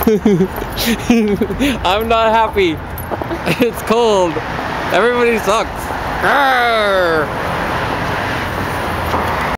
I'm not happy. It's cold. Everybody sucks. Arr!